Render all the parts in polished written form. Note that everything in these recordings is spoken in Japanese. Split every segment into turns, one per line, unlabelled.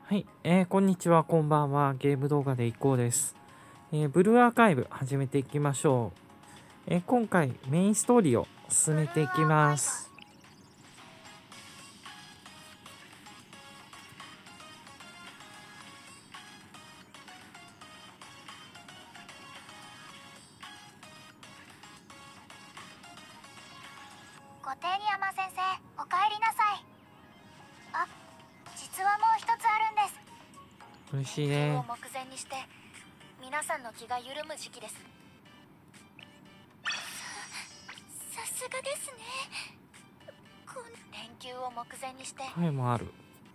はい、こんにちは、こんばんは。ゲーム動画でいこうです。ブルーアーカイブ始めていきましょう。今回メインストーリーを進めていきます。
ご丁寧山先生、お帰りなさい。あ、実はもう一つあるんです。
嬉しいね。
を目前にして皆さんの気が緩む時期です。さすがですね。連休を目前にして
はいもある。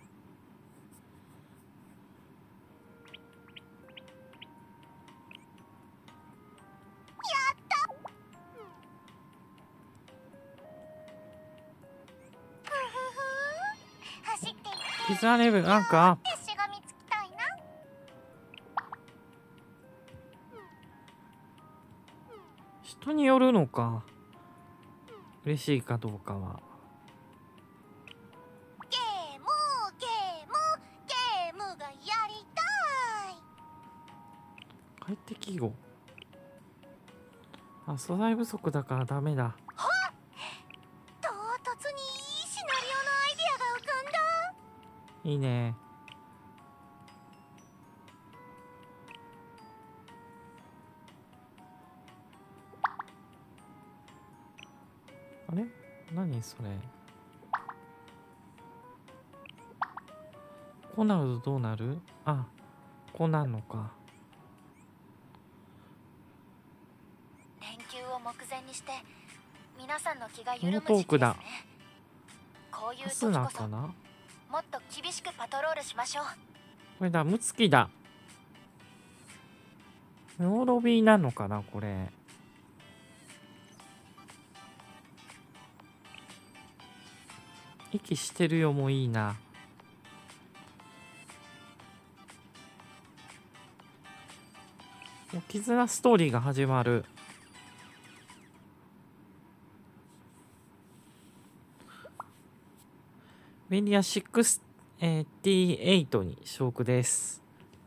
走っていって
絆レベルなんかアップ。
しがみつきたいな。
人によるのか。嬉しいかどうかは。
ゲームがやりたい。
快適語。あ、素材不足だからダメだ。
唐突にいいシナリオのアイデアが浮かんだ。
いいね。あれ？何それ？こうなるとどうなる？あ、こうなるのか。
連休を目前にして皆さんの気が
この
緩む
トークだ。
時期ですね。こういう
ハス
時こそ
ナかな？
もっと厳しくパトロールしましょう。
これだ、ムツキだ。メオロビーなのかなこれ。息してるよもいいな。絆ストーリーが始まる。ベリア68に昇格です。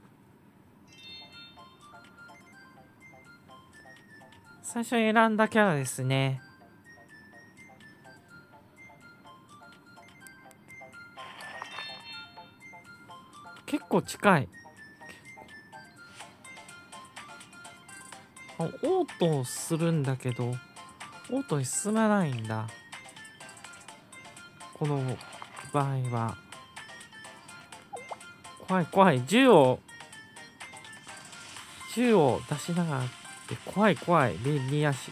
最初に選んだキャラですね。結構近い。オートするんだけど、オートに進まないんだ。この場合は。怖い怖い。銃を出しながらって怖い怖い。便利やし。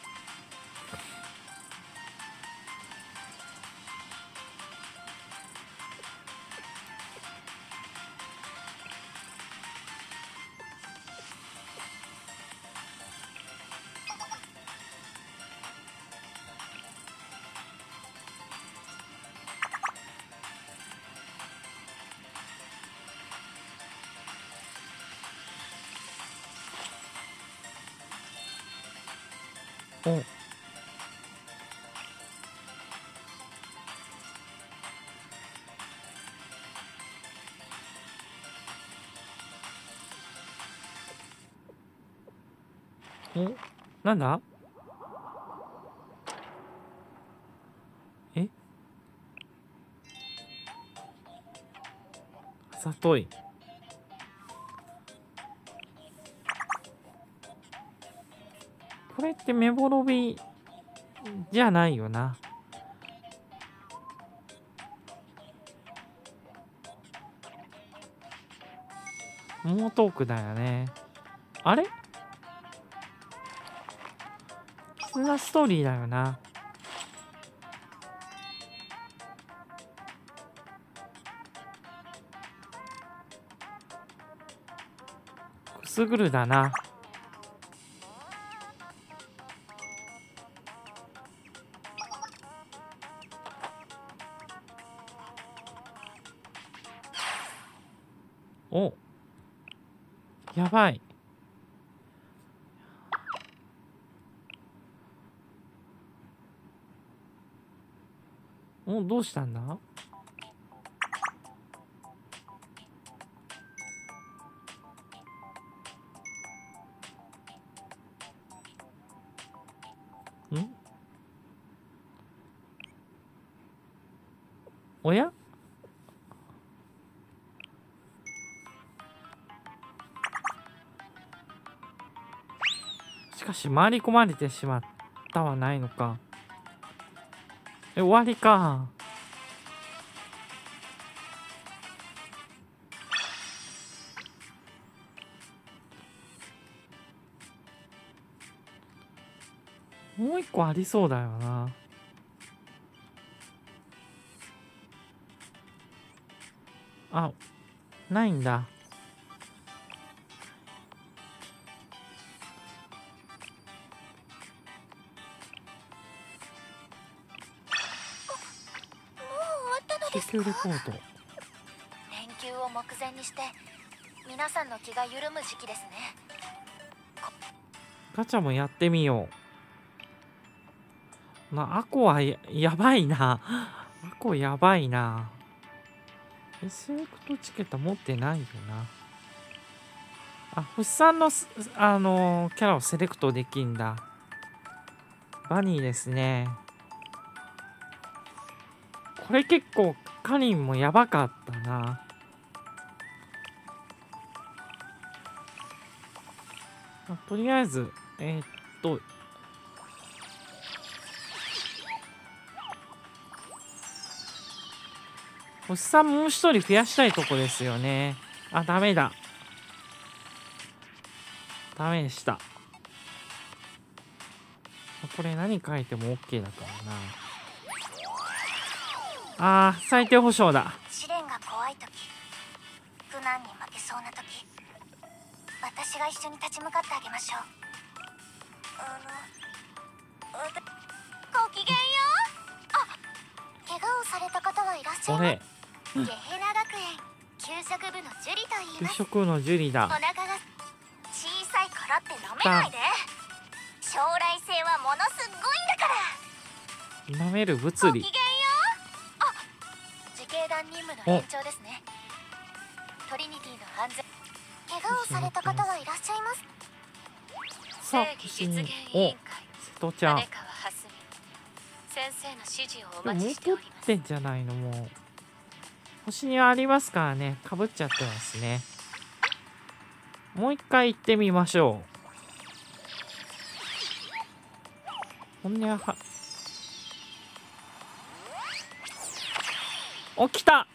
お、なんだ？え？あざとい。これってメボロビじゃないよな。モートークだよね。あれ？絆ストーリーだよな。くすぐるだな。お、やばい。お、どうしたんだ？ おや、しかし回り込まれてしまったはないのか。終わりか。もう一個ありそうだよな。あ、ないんだ。緊急レポート。
連休を目前にして皆さんの気が緩む時期ですね。
ガチャもやってみよう。アコはやばいな。アコやばいな。セレクトチケット持ってないよな。星さんのキャラをセレクトできんだ。バニーですね。これ結構カリンもやばかったな。とりあえず星さんもう一人増やしたいとこですよね。ダメだ。ダメでした。これ何書いても OK だからな。最低保証だ。
試練が怖い時、苦難に負けそうな時、私が一緒に立ち向かってあげましょう。ごきげんよう。怪我をされた方はいらっしゃいます。ゲヘナ学園給食部のジュリと言います。
給食部のジュリだ。
お腹が小さいからって舐めないで。将来性はものすごいんだから。
舐める物理。
ごきげんよう。自警団任務の延長ですね。トリニティの安全。怪我をされた方はいらっしゃいます。
さあ、星に瀬戸ちゃん。
先生の指示をお
もう
待ちして
取
おります。
ってんじゃないの。もう星にありますからね。かぶっちゃってますね。もう一回行ってみましょう。ほんにゃは起きた。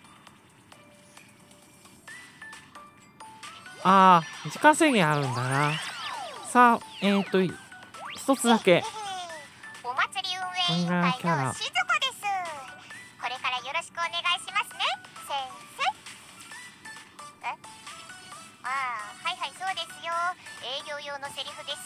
時間制限あるんだな。さあ、一つだけ。
お祭り運営委員会の静子です。これからよろしくお願いしますね、先生。はいはい、そうですよ。営業用のセリフです。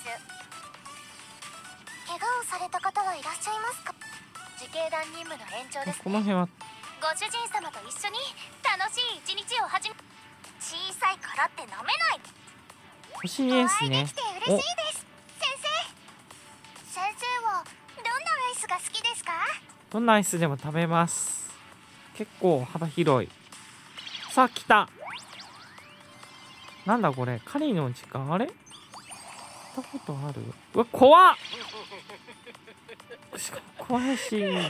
怪我をされた方はいらっしゃいますか？自警団任務の延長ですね。
この辺は
ご主人様と一緒に楽しい一日を始め。小さいからって舐めない。
星ですね。
お会いできて嬉しいです、先生。先生はどんなアイスが好きですか？
どんなアイスでも食べます。結構幅広い。さあ来た。なんだこれ、狩りの時間。あれ、行ったことある？うわ怖っ。しかも怖いし。
説明や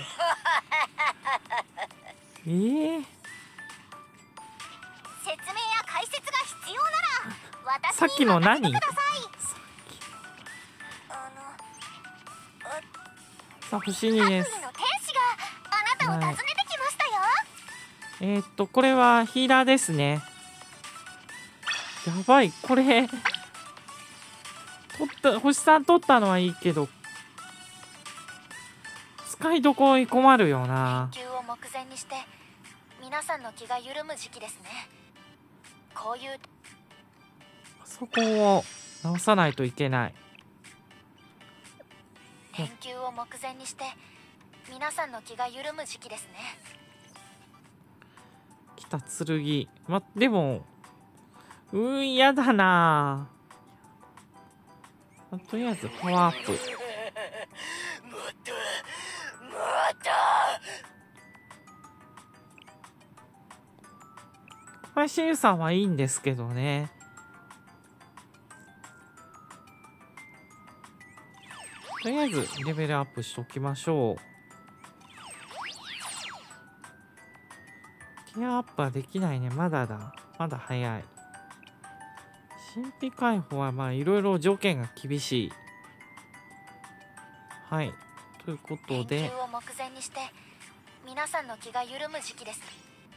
解説が必要なら私に
さっきの何？
任せてください。
さあ星にです。
悪夢の天使があなたを訪ねてきましたよ。
これはヒーラーですね。やばい、これ星さん取ったのはいいけど、使いどころに困るよな。
連休を目前にして皆さんの気が緩む時期ですね。こういう
そこを直さないといけない。
連休を目前にして皆さんの気が緩む時期ですね。
来た剣。でも嫌だな。とりあえずパワーアップ。小林優さんはいいんですけどね。とりあえずレベルアップしておきましょう。 ギアアップはできないね。まだだ。まだ早い。神秘解放はまあいろいろ条件が厳しい。はい。ということで。
連休を目前にして皆さんの気が緩む時期です。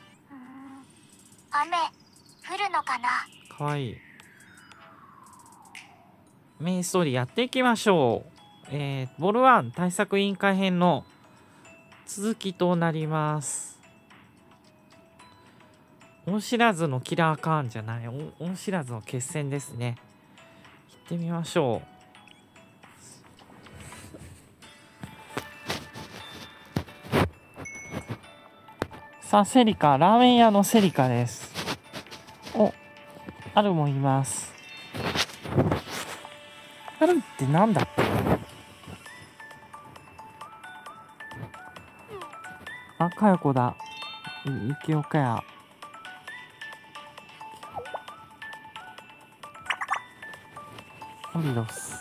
雨降るのかな。
かわいい。メインストーリーやっていきましょう。ボル1対策委員会編の続きとなります。恩知らずのキラーカーンじゃない、恩知らずの決戦ですね。行ってみましょう。さあ、セリカ、ラーメン屋のセリカです。お、アルもいます。アルってなんだっけ。あ、かよこだ。ゆきおかや。アリドス。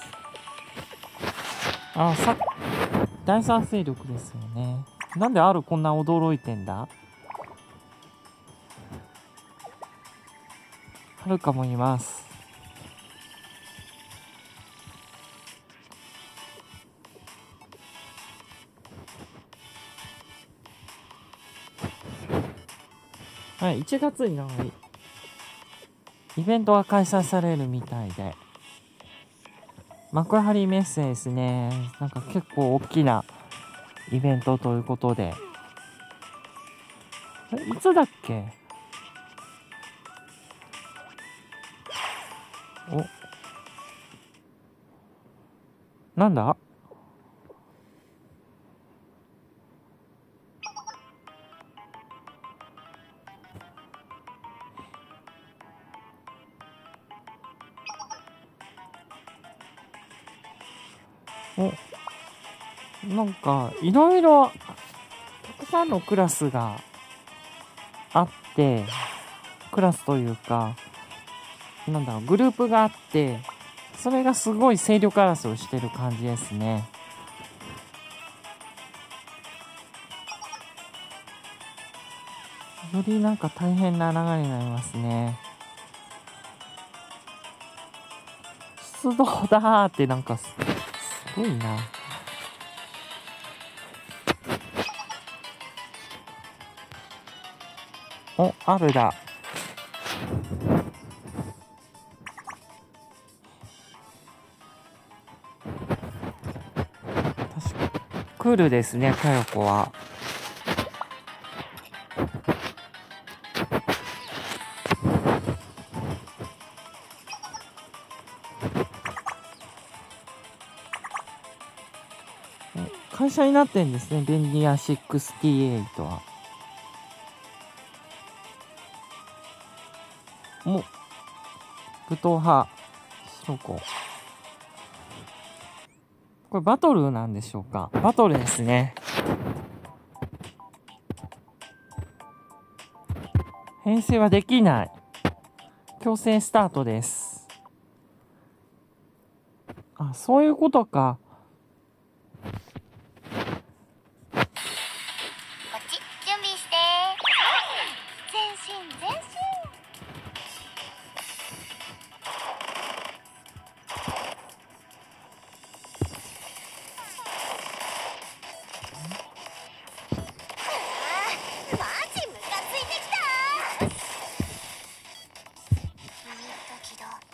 あ、第三勢力ですよね。なんでアルこんな驚いてんだ。はるかもいます。はい、1月になんかイベントが開催されるみたいで、幕張メッセですね。なんか結構大きなイベントということで、いつだっけ。お、なんだ。お、なんかいろいろたくさんのクラスがあって、クラスというかなんだろう、グループがあって、それがすごい勢力争いしてる感じですね。よりなんか大変な流れになりますね。出動だーってなんかすごいな。お、あるだ。確かクールですね、かよこは。会社になってんですね、便利屋68は。お、武闘派、白子。これバトルなんでしょうか。バトルですね。編成はできない。強制スタートです。あ、そういうことか。
こっち準備して。前進前進。マジムカついてきた。起動するわ。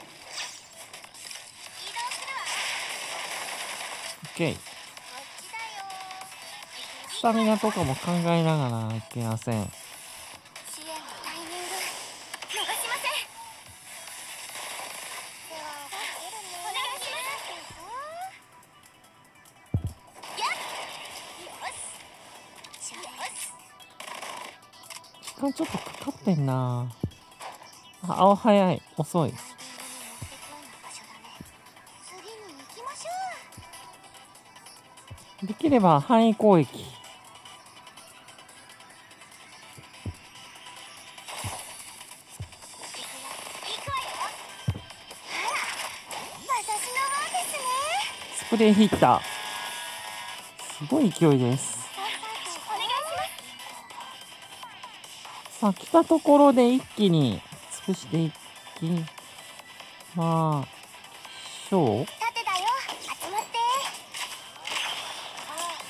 OK。スタミナとかも考えながらいけません。
支援のタイミング逃しません。ではお願いします。やっ、よしよし。
時間ちょっとかかってんな。あ、青早い。遅い。できれば範囲攻撃。スプレーヒッター。すごい勢いです。 まあ、来たところで一気に尽くしていきまあしょう。
盾だよ、集まって。さあ、行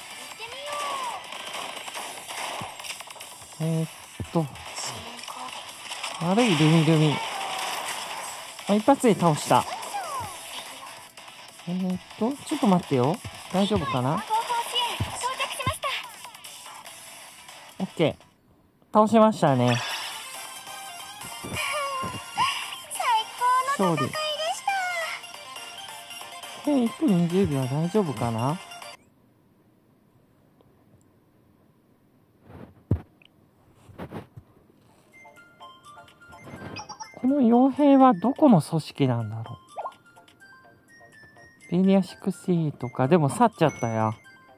ってみよう。四面攻撃。
悪いルミルミ。一発で倒した。ちょっと待ってよ。大丈夫かな？
後方支援到着しました。
オッケー。倒しましたね。
最高の戦いで
勝利。
した。
1分20秒大丈夫かな？この傭兵はどこの組織なんだろう。ベリア60とか、でも去っちゃったや。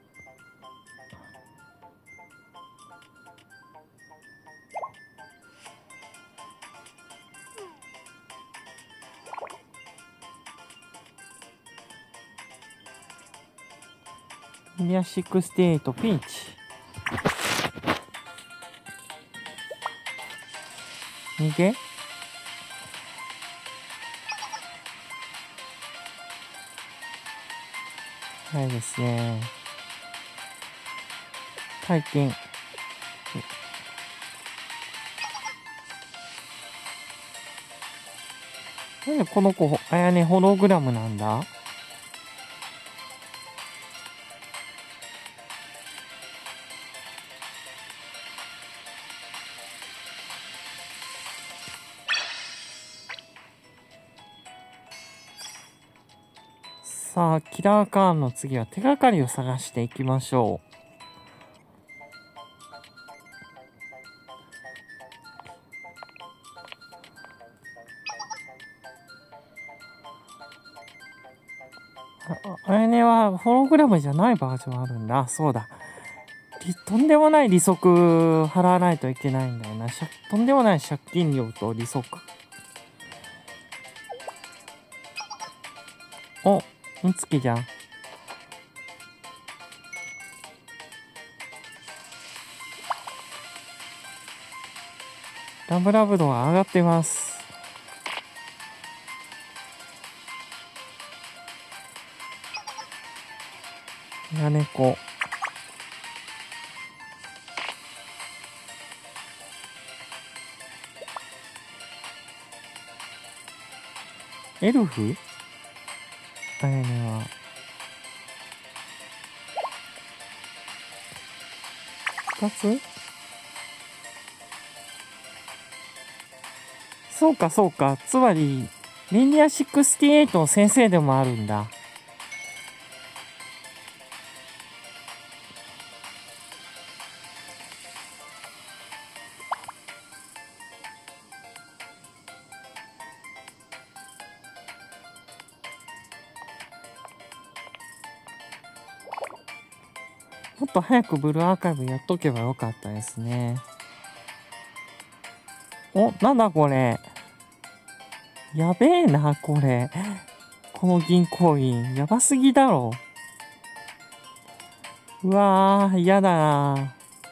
ベリア68ピンチ。逃げ？はいですね。大金。なんでこの子、あやねホログラムなんだ？さあ、キラーカーンの次は手がかりを探していきましょう。あやねはホログラムじゃないバージョンあるんだ。そうだ。とんでもない利息払わないといけないんだよな。とんでもない借金料と利息。お、んつきじゃん。ラブラブ度が上がってます。やねこ。エルフ？あやねは。2つ？そうかそうか。つまり、リニア68の先生でもあるんだ。もっと早くブルーアーカイブやっとけばよかったですね。お、なんだこれ。やべえな、これ。この銀行員。やばすぎだろ。うわー、嫌だな。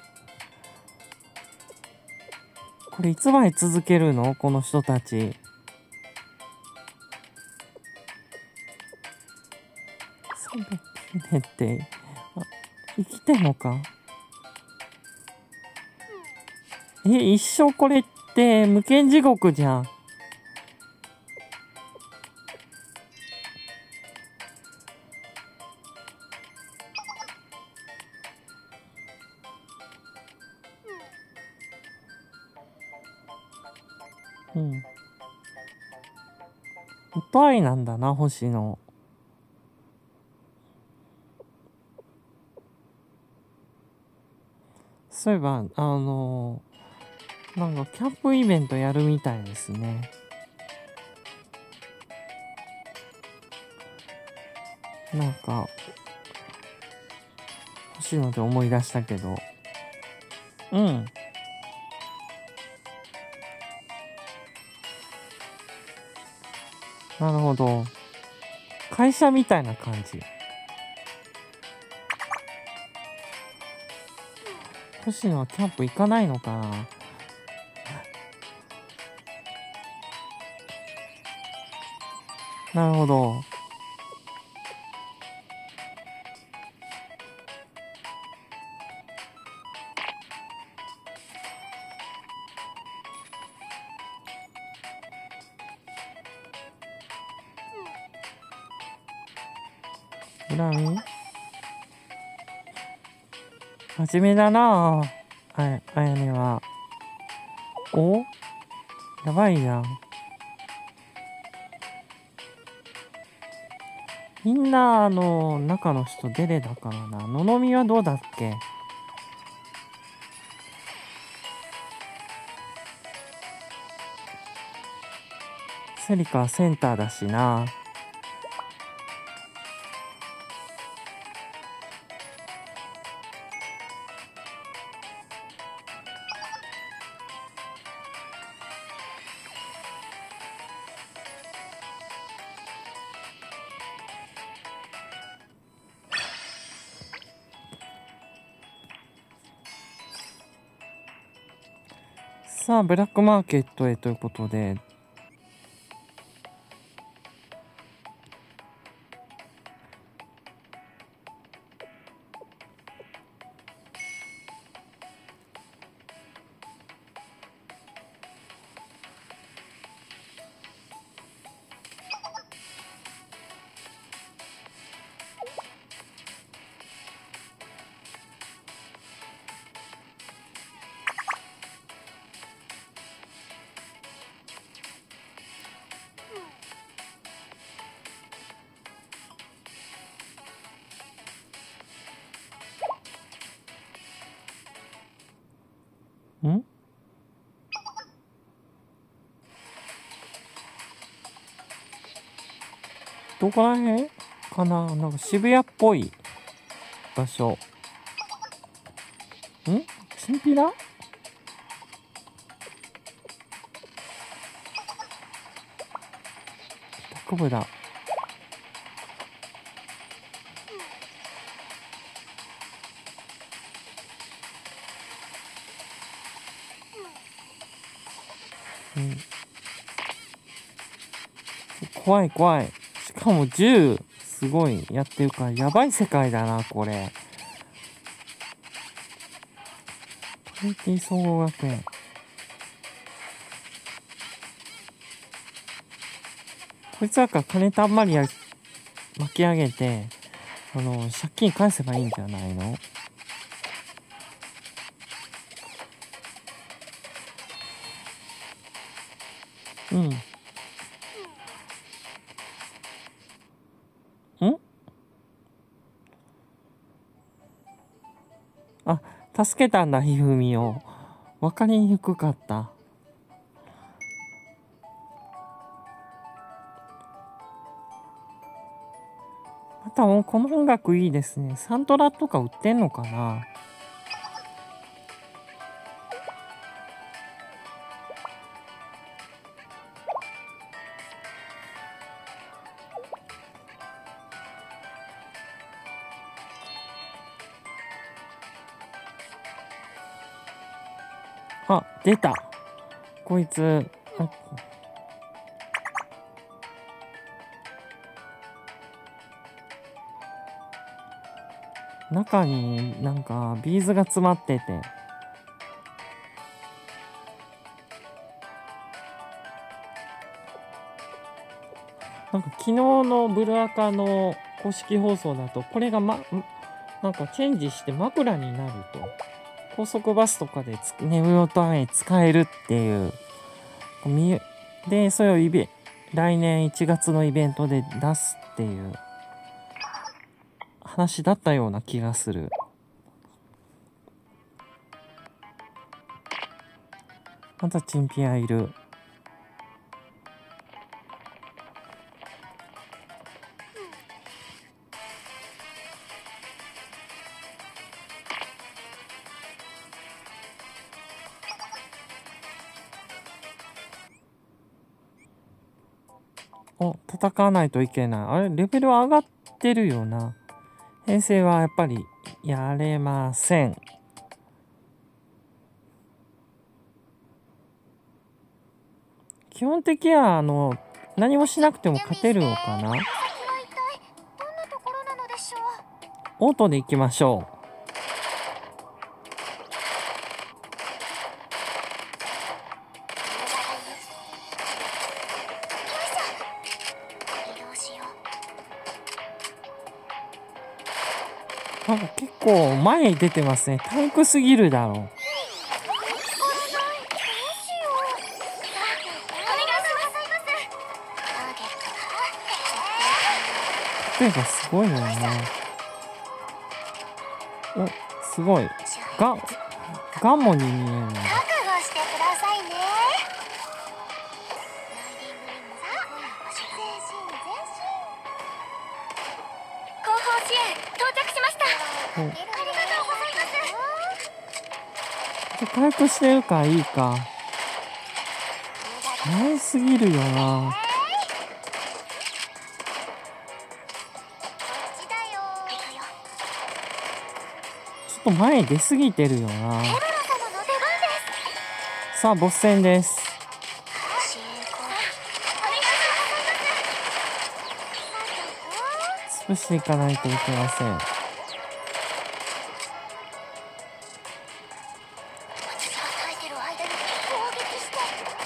これいつまで続けるの？この人たち。309年って、生きてんのか？一生これって無間地獄じゃん。うん。痛いなんだな、星野。そういえば、なんかキャンプイベントやるみたいですね。なんか、星野で思い出したけど。うん。なるほど。会社みたいな感じ。星野はキャンプ行かないのかな？ なるほど。恨み真面目だなぁ。あやねは。おやばいじゃん。みんな、中の人デレだからな。ののみはどうだっけ？セリカはセンターだしな。さあ、ブラックマーケットへということで、んどこら辺かな、なんか渋谷っぽい場所。チンピラ？北部だ。怖い怖い。しかも銃、すごいやってるから、やばい世界だな、これ。トリティ総合学園。こいつらから金たんまり巻き上げて、借金返せばいいんじゃないの？うん。あ、助けたんだ、ひふみを。わかりにくかった。また、この音楽いいですね。サントラとか売ってんのかな？あ、出た。こいつ。中になんかビーズが詰まってて。なんか昨日のブルアカの公式放送だと、これがなんかチェンジして枕になると。高速バスとかで眠るために使えるっていう。で、それを来年1月のイベントで出すっていう話だったような気がする。またチンピアいる。戦わないといけない。あれ、レベル上がってるよな。編成はやっぱりやれません。基本的には何もしなくても勝てるのかな。
先は一体どんなところなのでしょう。
オートで行きましょ
移動しよ
う。なんか結構前に出てますね。タンクすぎるだろう。
う。見つからない。どうしよう。お願いします。ターゲット
手がすごいよね。お、すごい。ガンモに見えるの。
覚悟してくださいね。ライディングにも前進。後方支援到着しました。ありがとうございます。
回復してるからいいか。前すぎるよな。
こっちだよ。行くよ。
ちょっと前に出すぎてるよな。
エロラ様の出番です。
さあ、ボス戦です。
支援コール。
潰していかないといけません。
私が耐えてる間に攻撃して。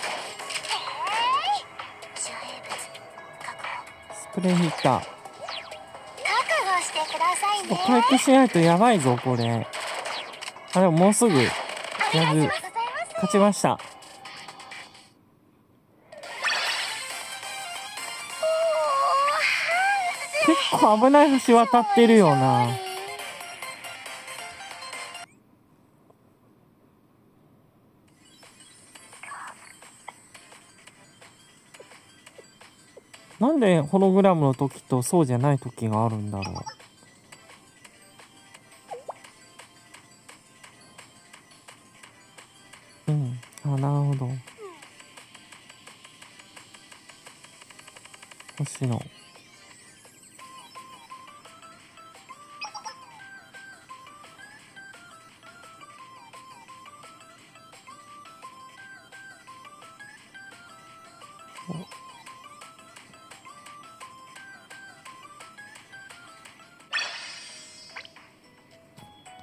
遮蔽物確保。
スプレーヒッター。
覚悟してくださいね。
回復しないとやばいぞ、これ。あ、でももうすぐ、やる。勝ちました。結構危ない橋渡ってるよな。なんでホログラムの時とそうじゃない時があるんだろう。うん。あ、なるほど。星野。うん。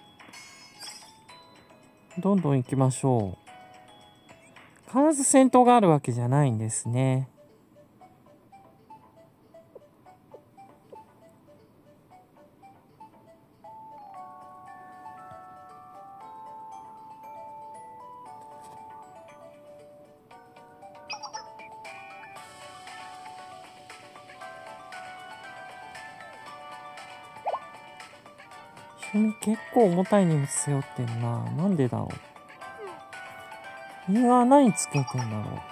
どんどん行きましょう。必ず戦闘があるわけじゃないんですね。結構重たい荷物背負ってんな。なんでだろう。右側何つけてんだろう。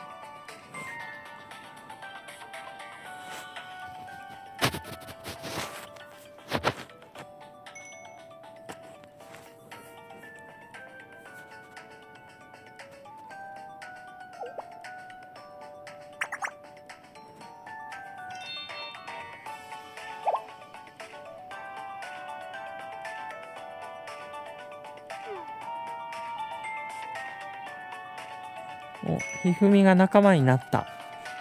お、ひふみが仲間になった。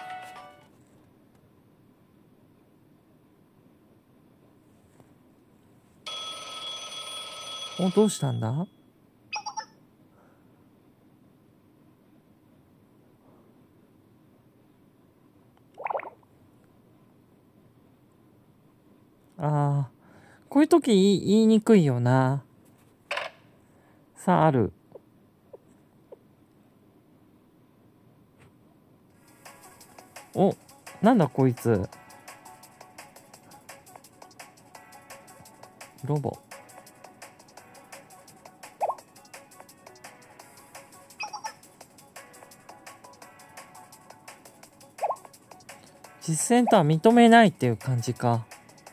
お、どうしたんだ？ああ、こういう時言いにくいよな。さあ、ある。お、なんだこいつ。ロボ。実戦とは認めないっていう感じか。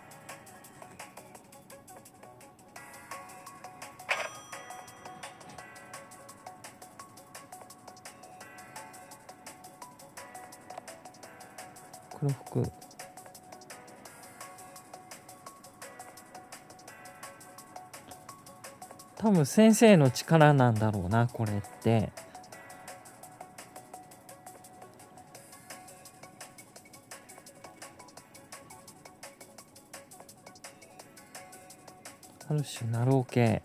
黒服。多分先生の力なんだろうな、これって。 ある種ナロー系。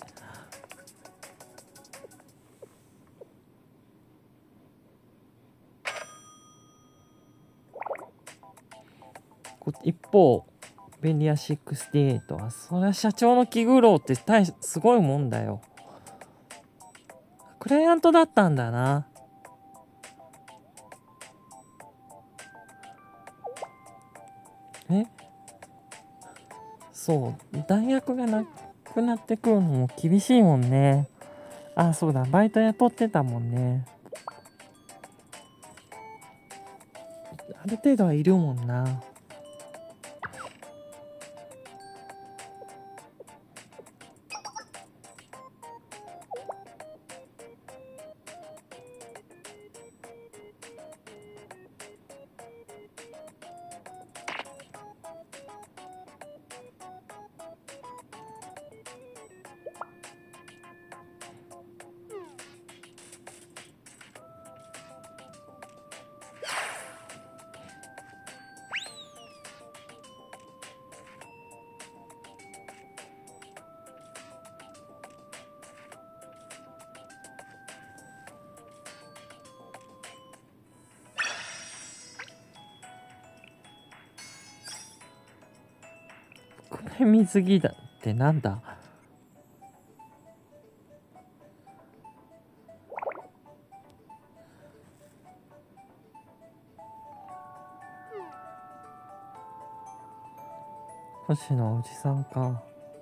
一方ベニア68はそりゃ社長の気苦労ってすごいもんだよ。クライアントだったんだな。そう弾薬がなくなってくるのも厳しいもんね。あ、そうだ、バイト雇ってたもんね。ある程度はいるもんな。これ水着だってなんだ。星野おじさんか。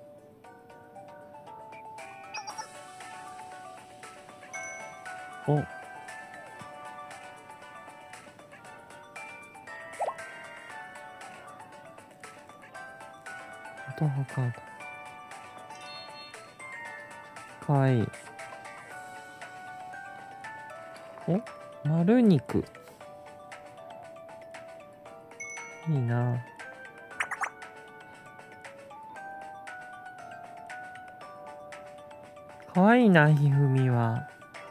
お、ドハカードかわいい。丸肉いいな。かわいいな、ひふみは。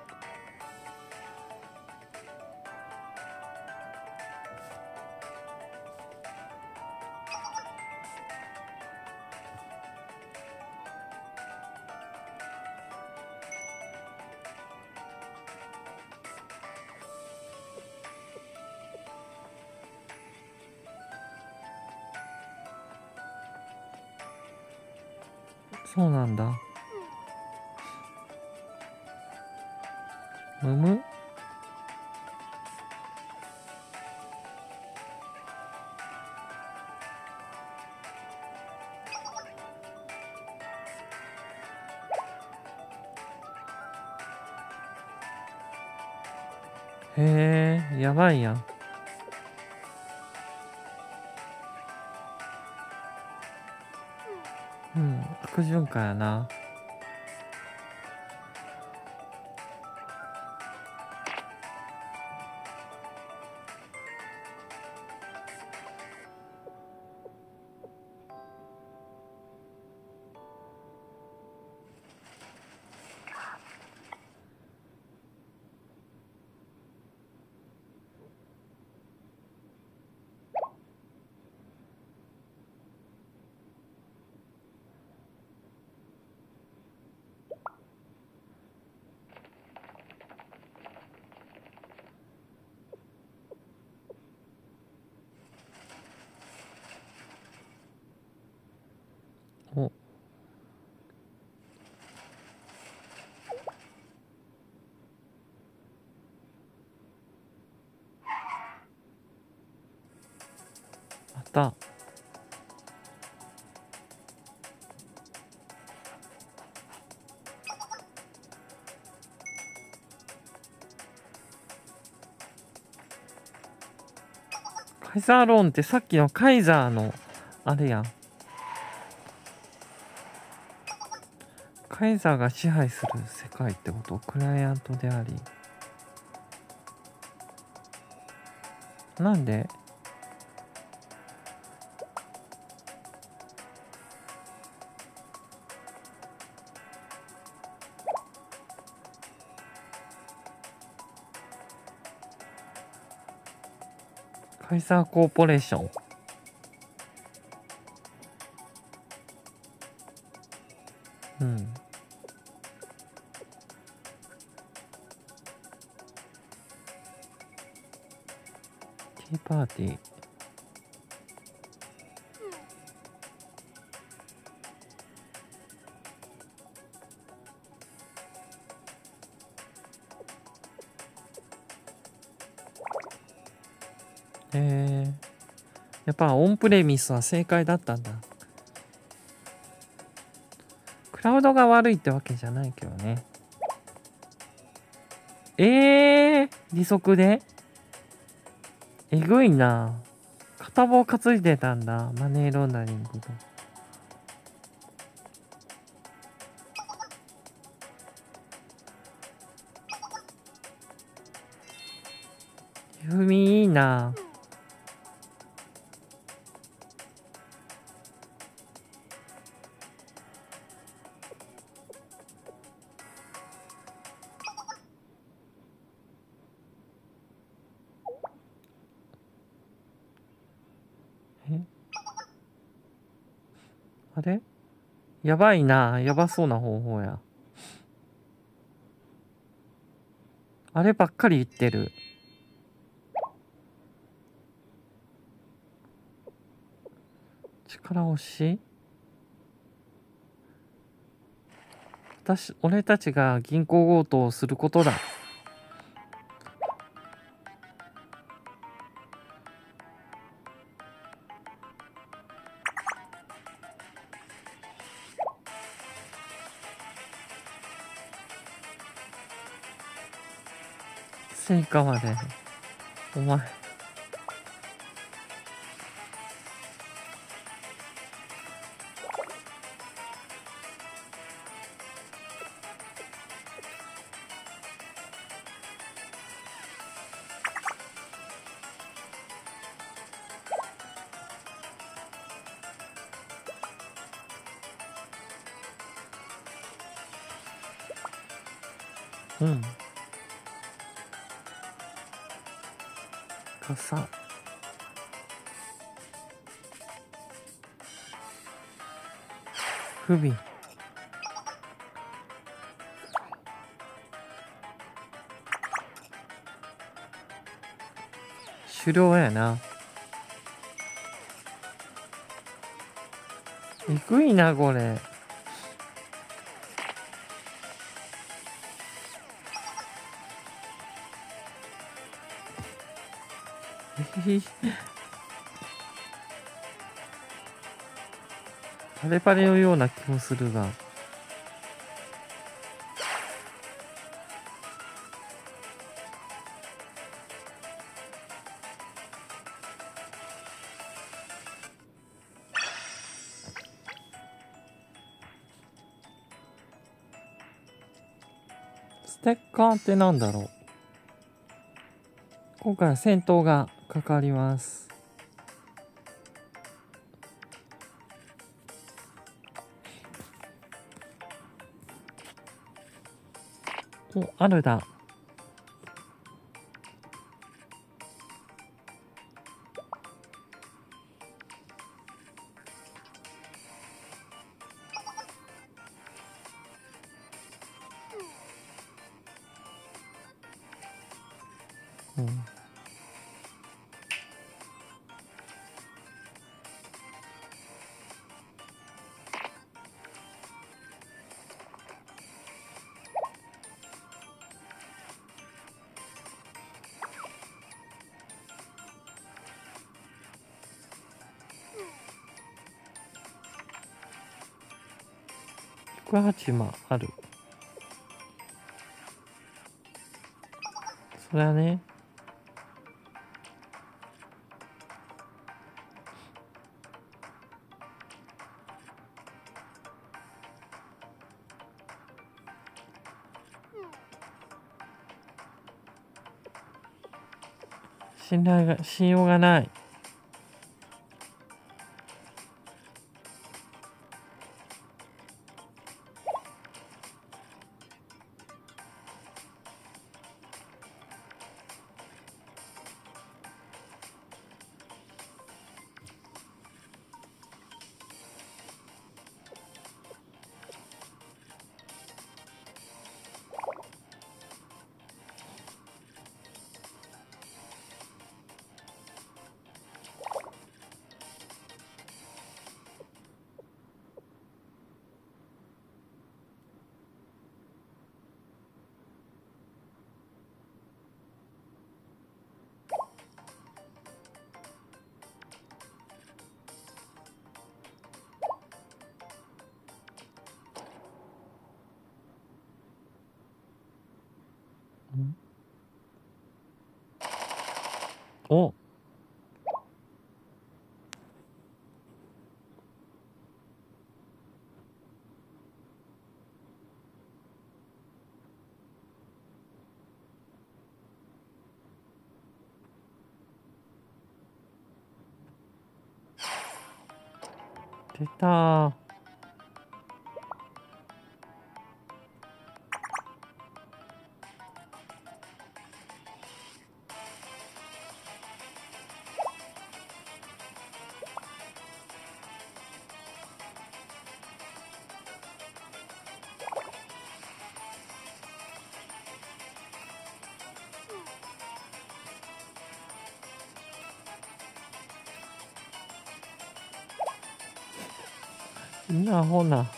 そうなんだ。むむへえ、やばいやん。うん、悪循環やな。お、また。カイザーローンってさっきのカイザーのあれやん。カイザーが支配する世界ってこと。クライアントであり。なんでカイザーコーポレーション。 ティーパーティー。やっぱオンプレミスは正解だったんだ。クラウドが悪いってわけじゃないけどね。利息でえぐいな。片棒担いでたんだ。マネーロンダリングと。ゆみいいな。あれやばいな。やばそうな方法や。あればっかり言ってる。力押し俺たちが銀行強盗をすることだ。成果まで。お前。うん。傘。不備。狩猟やな。えぐいな、これ。パレパレのような気もするが。ステッカーってなんだろう。今回は戦闘がかかります。お、あるだ。うん。108万ある。それはね。信用がない。 お、出たー。みんなアホな。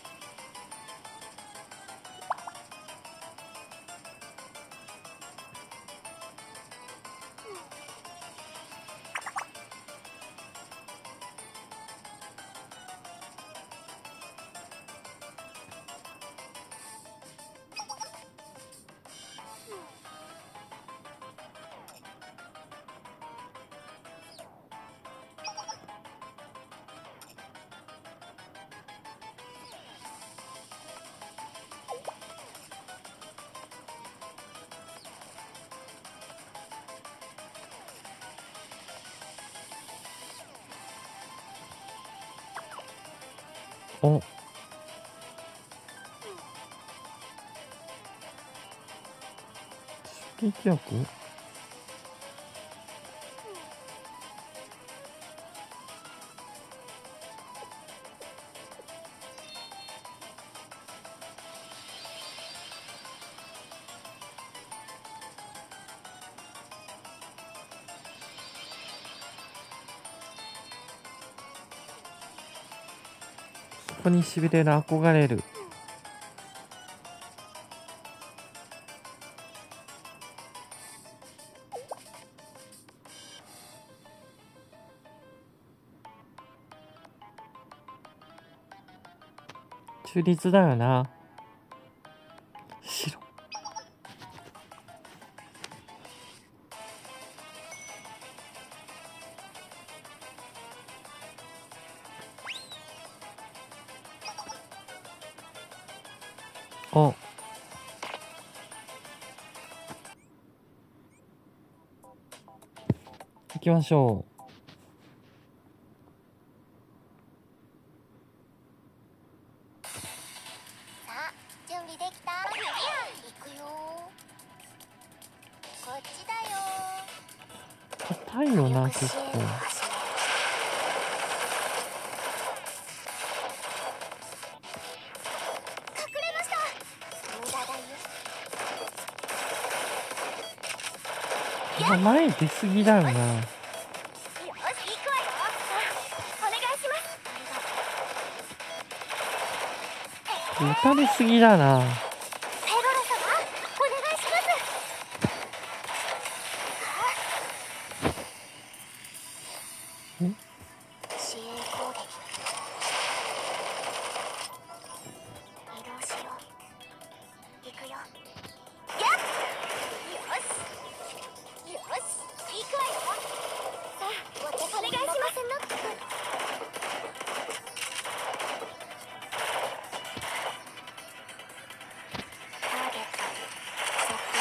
お、出撃記憶。そこにしびれる、憧れる。中立だよな。白。お、行きましょう。
さあ準備できた。行くよ。こっちだよ。
硬いよな、結構。前出過ぎだよな。
よし、行くわよ。お願いします。
打たれすぎだな。
ペロラ様、お願いします。
ん？
支援攻撃。移動しよう。行くよ。やっ。よし。よし、行くわよ。さあ、お願いします。ターゲット設定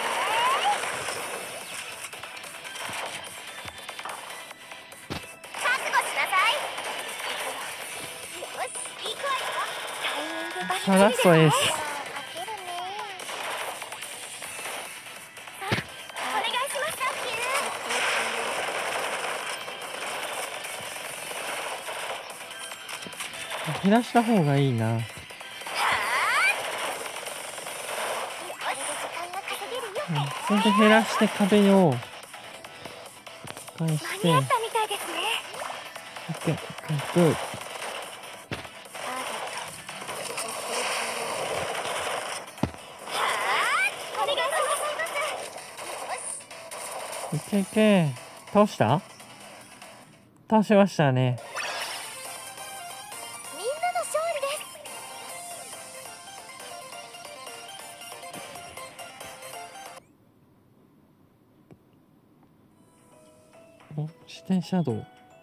完了。覚悟しなさい。よし、行くわよ。タイミングバッチリ
さあラストエース。
かけるね。さあ、お願いします。サンキュー。
減らした方がいいな。それで減らして壁を返して、
間に合ったみたいですね。
OK、グッ。
お願いします。
いけいけ。倒した？倒しましたね。
みんなの勝利です。
お、自転車道。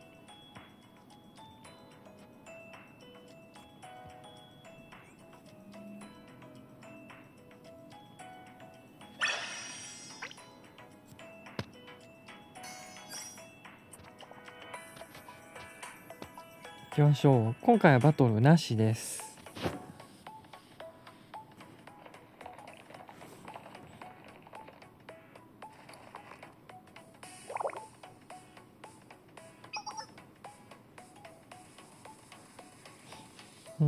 行きましょう。今回はバトルなしです。うん。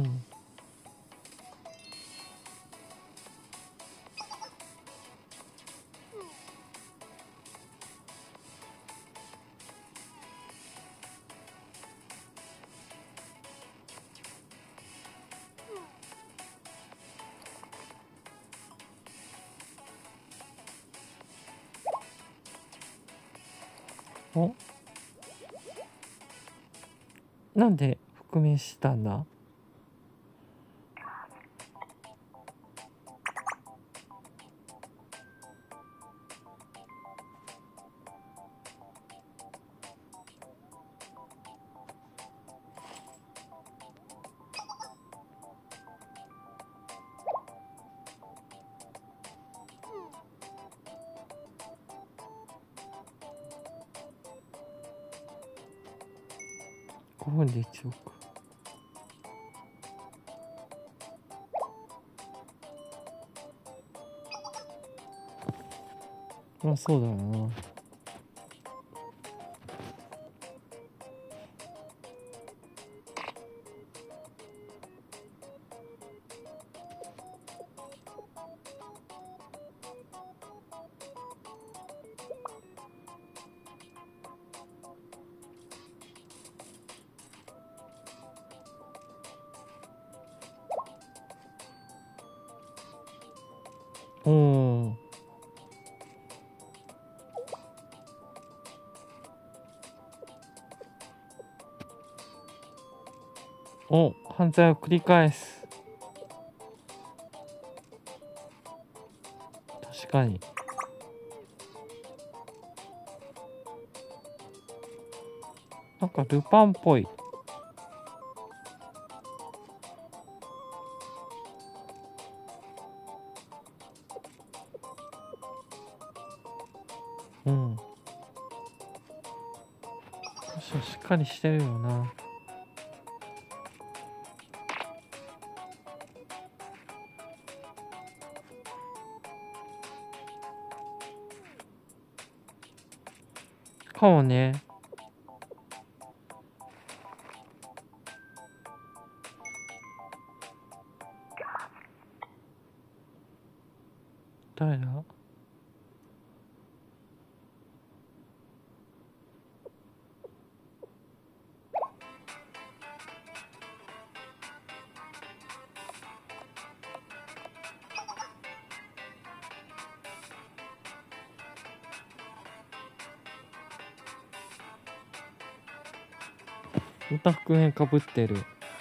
お、なんで復命したんだ？5分で1億。まあそうだな。おー。お、犯罪を繰り返す。確かに。なんかルパンっぽい。うん。しっかりしてるよな。かもね。誰だ？また覆面かぶってる。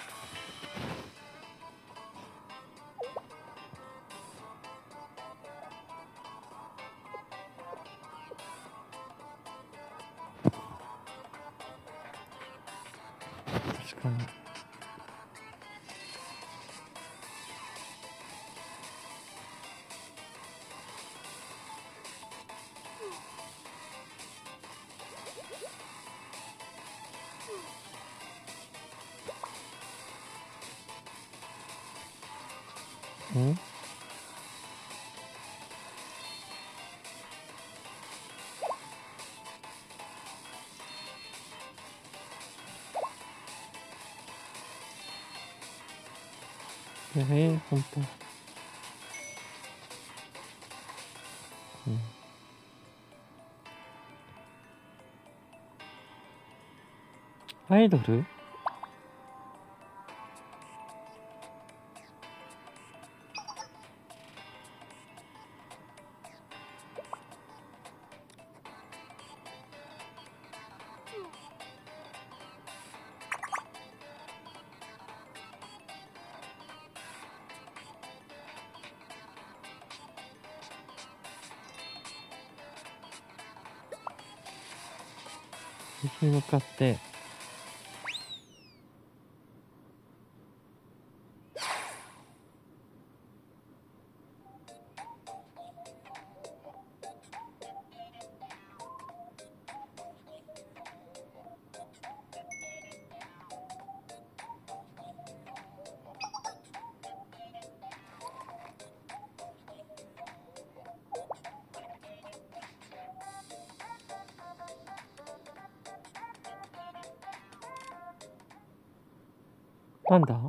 確かに。ん？本当。うん。アイドル？ 右に向かって。なんだ？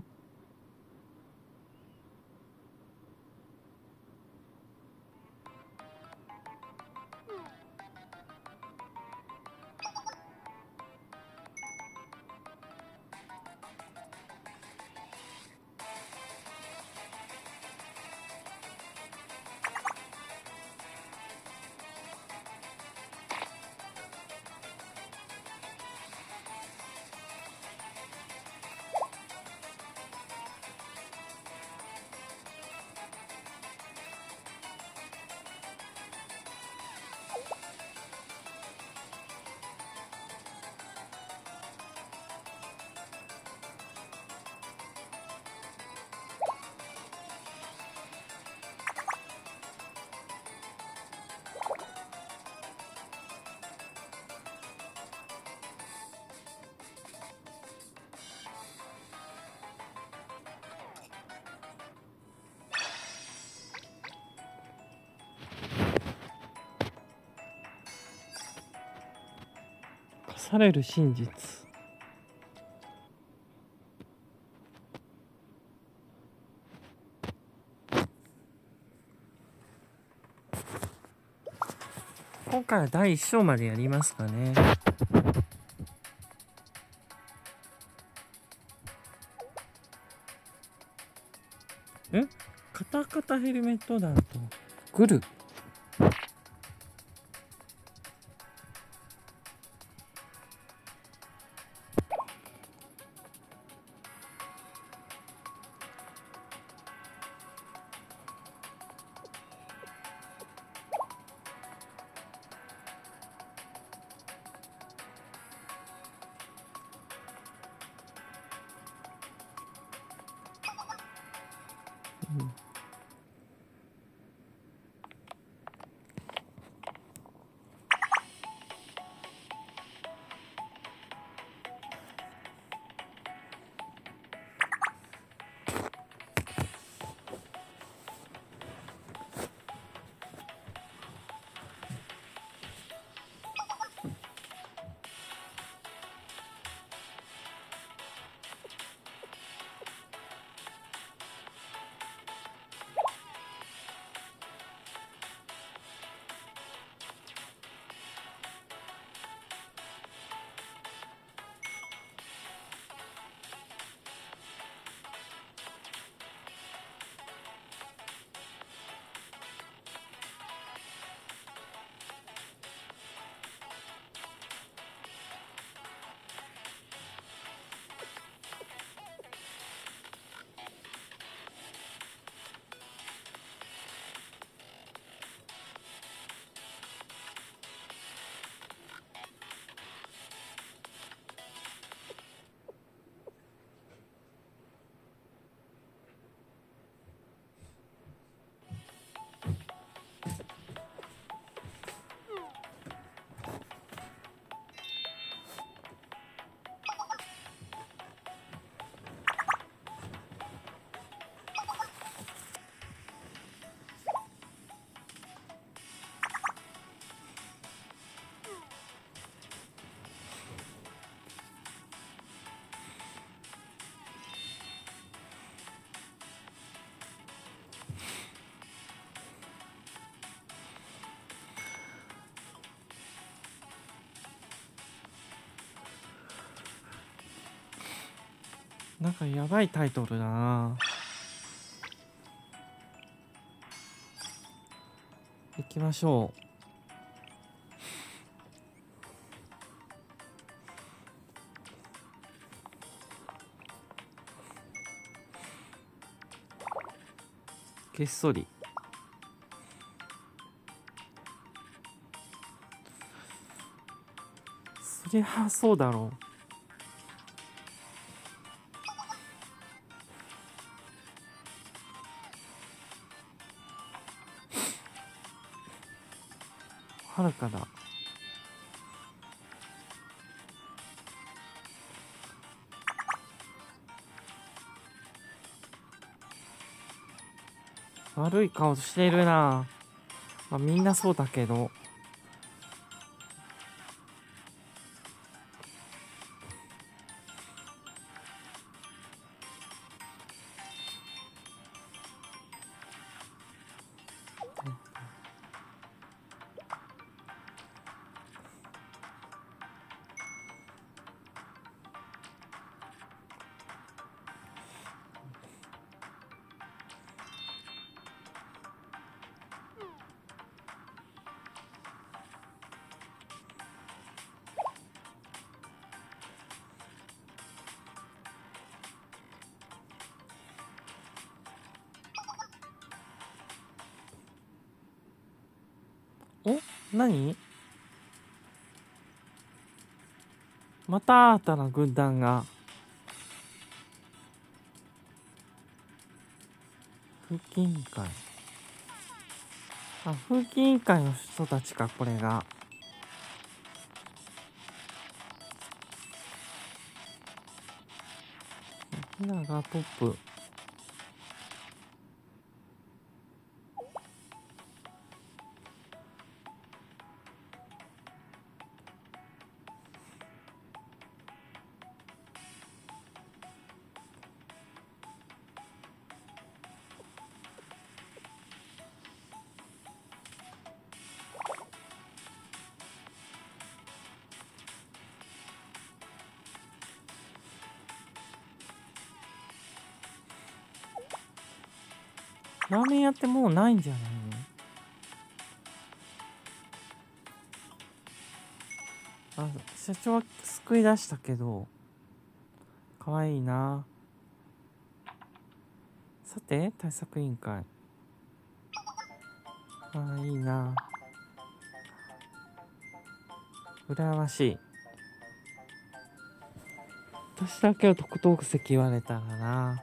課される真実。今回は第1章までやりますかね。カタカタヘルメット弾とグル。なんかやばいタイトルだな。行きましょう。げっそり。 そりゃそうだろう。はるかだ。悪い顔してるな。まあ、みんなそうだけど。お、何？また新たな軍団が。風紀委員会。あ、風紀委員会の人たちか、これが。ヒナがトップ。ラーメン屋ってもうないんじゃないの？あ、社長は救い出したけど、かわいいな。さて、対策委員会。ああ、いいな。羨ましい。私だけは特等席言われたらな。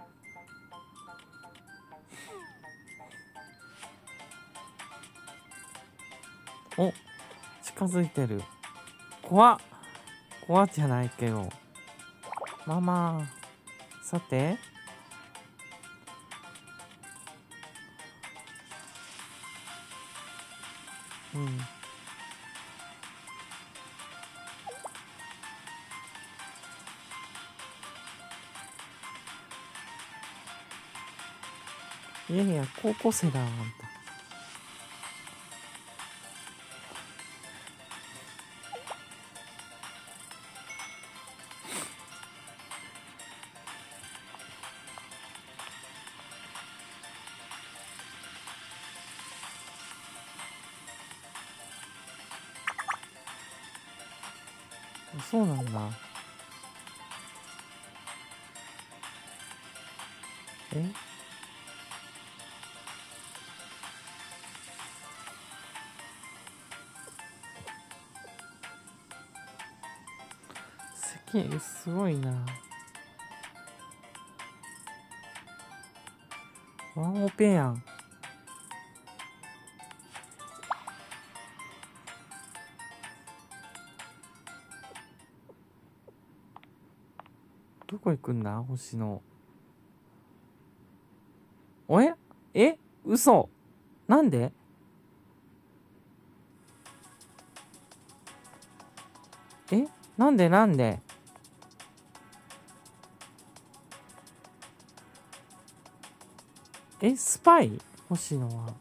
お、近づいてる。怖っ。怖っじゃないけど。まあまあ。さて。うん。いやいや、高校生だわ、あんた。そうなんだ。え？席、すごいな。ワンオペやん。どこ行くんだ星の。おえ？え？嘘。なんで？え？なんで？え、スパイ？星野は。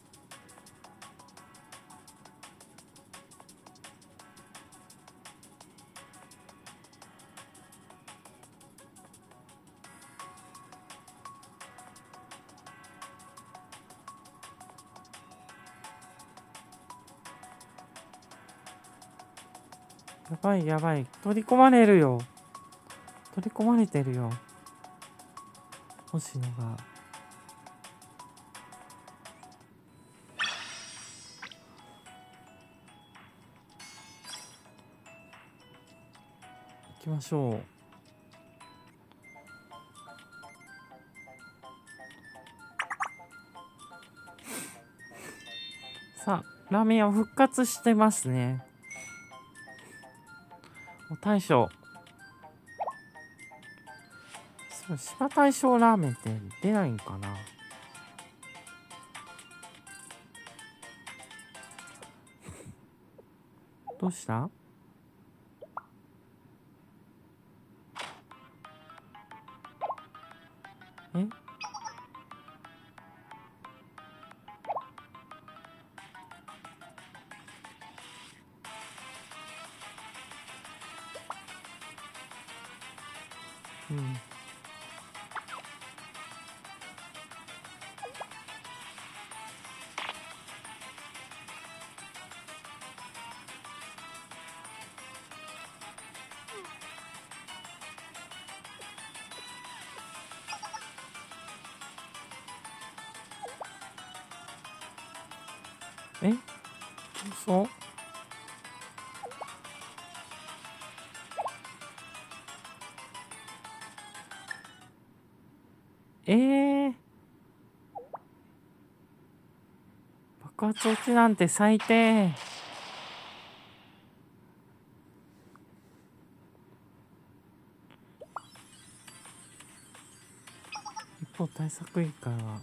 やばいやばい。取り込まれるよ。取り込まれてるよ。星野が。 きましょう。さあ、ラーメン屋復活してますね。大将。そう、芝大将ラーメンって出ないんかな。どうした？え？うん。え？そう？爆発落ちなんて最低。一方、対策委員会は。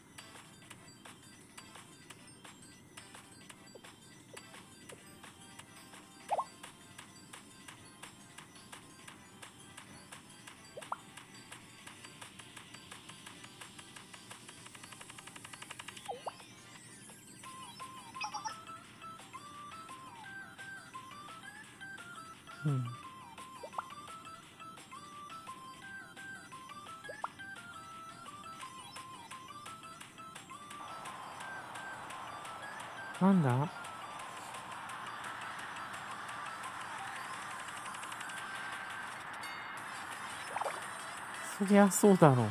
うん。なんだ？そりゃそうだろ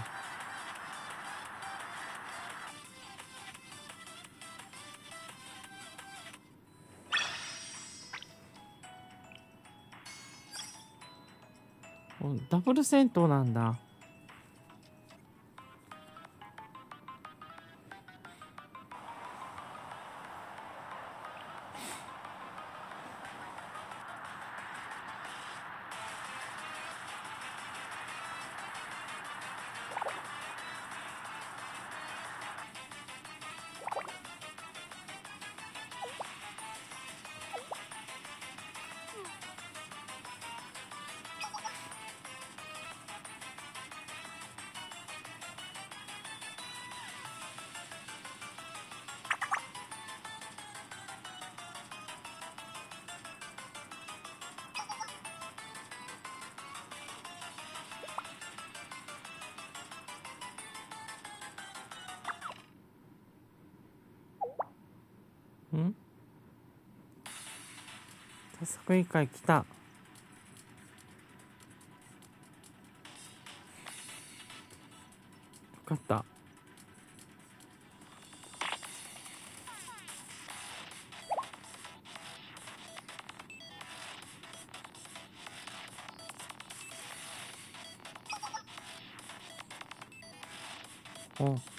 う。ダブル戦闘なんだ。ん？対策委員会来た。分かった。おう。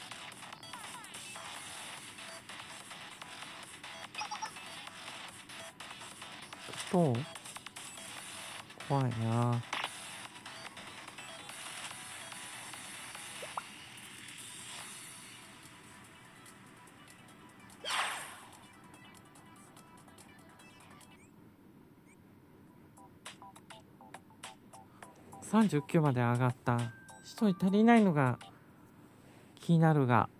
どう？怖いな。39まで上がった。一人足りないのが気になるが。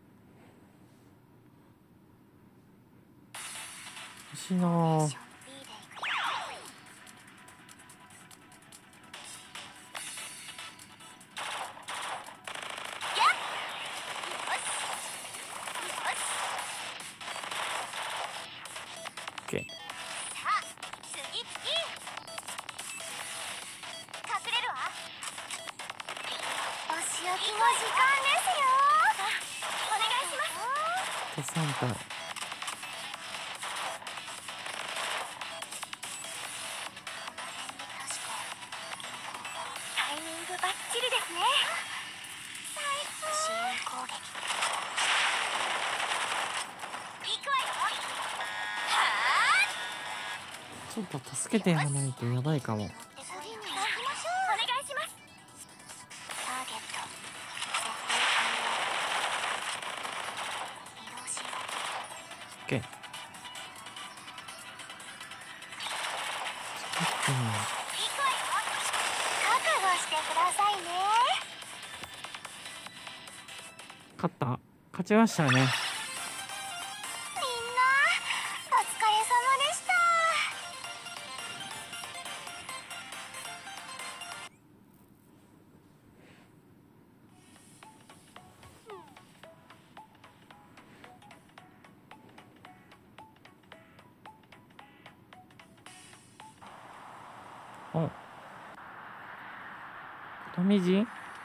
星のOK。3体。
ッチリですね。支援攻撃。行くわよ。は
ちょっと助けてやらないとやばいかも。
次に行きましょう。お願いします。ターゲット設定完了。移動しよう。
OK。
行くわよ。覚悟してくださいね。
勝ちましたね。
みんなお疲れ様でした。
お、富地。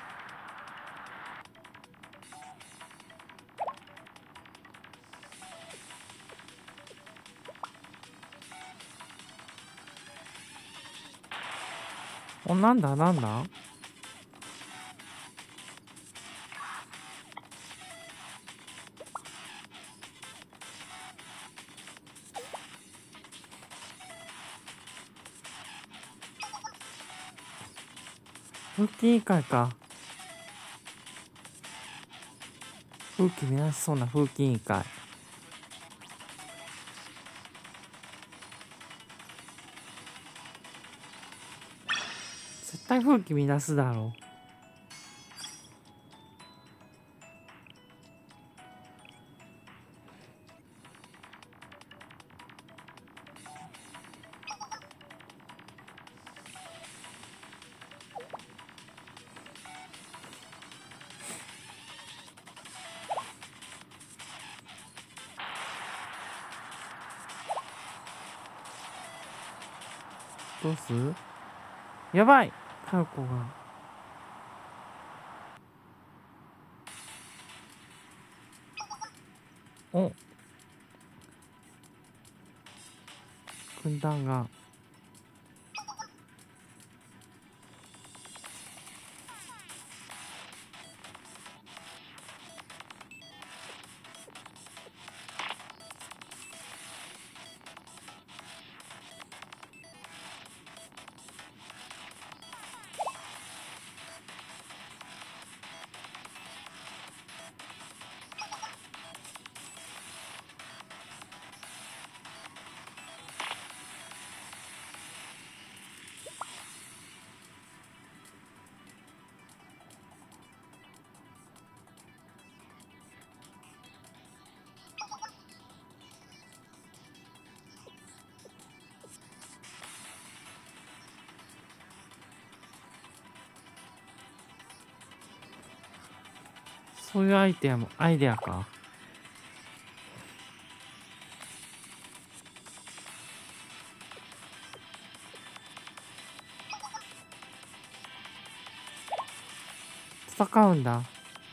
お、なんだなんだ。風紀委員会か。風紀乱しそうな風紀委員会。絶対風紀乱すだろう。どうする？やばい！タルコが。お！軍団が。そういうアイデアか。戦うんだ。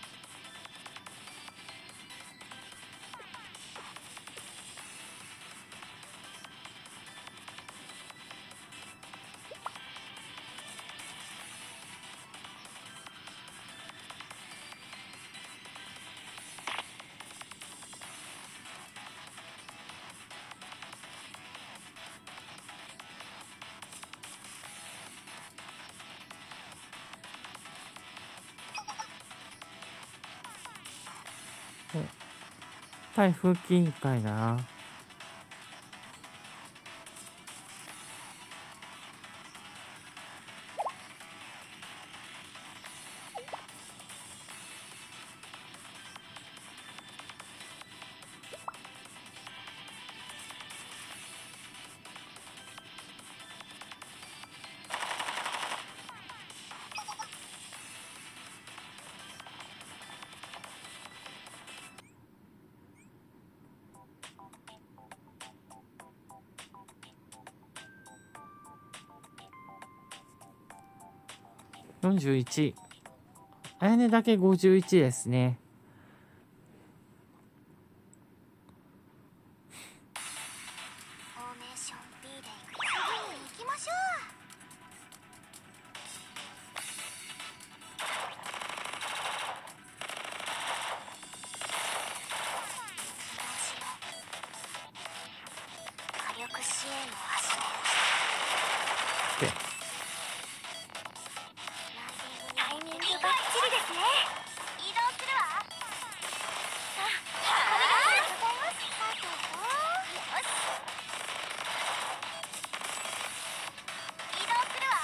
対風紀委員会だな。41。あやねだけ51ですね。
フォーメーション B で行くよ。次に行きましょう。 支援を始める。タイミングバッチリですね。移動するわ。さあ、ありがとうございます。よし。移動するわ。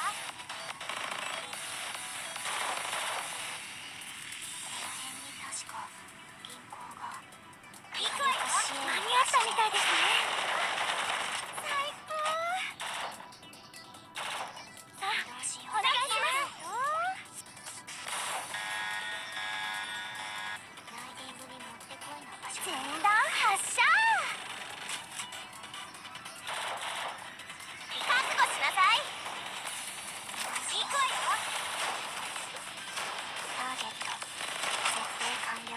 この辺に確か銀行が。行くわよ。間に合ったみたいですね。最高。さあ、お願いします。ライディングにもってこいの場所。前段発射。覚悟しなさい。行くわよ。ターゲット設定完了。